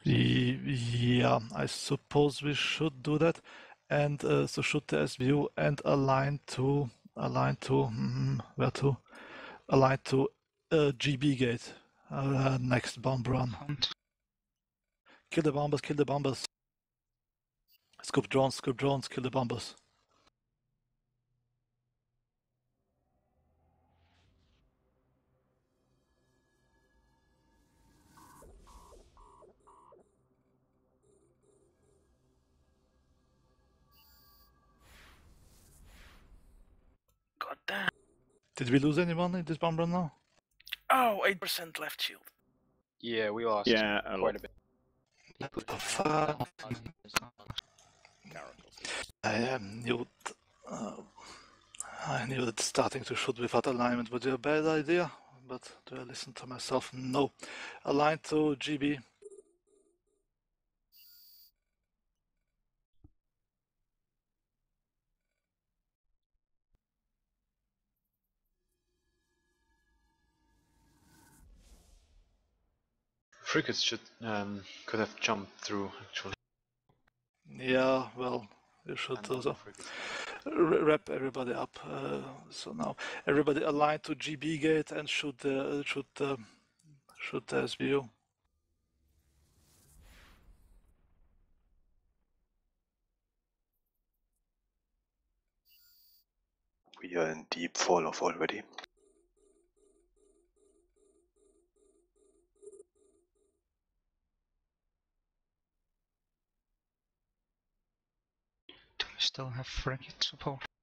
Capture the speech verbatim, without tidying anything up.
Yeah, I suppose we should do that. And uh, so should the S view and align to align to hmm, where to align to uh, G B gate. Uh, next bomb run. Kill the bombers, kill the bombers. Scoop drones, scoop drones, kill the bombers. God damn. Did we lose anyone in this bomb run now? Oh, eight percent left shield. Yeah, we lost Yeah, a quite lot. a bit. I um, knew uh, I knew that starting to shoot without alignment would be a bad idea, but do I listen to myself? No. Align to G B. Frigates should um could have jumped through actually. Yeah, well, you should And also frigates. wrap everybody up. Uh, so now everybody align to G B gate and shoot the shoot the shoot the S B U. We are in deep fall off already. Do we still have frigate support?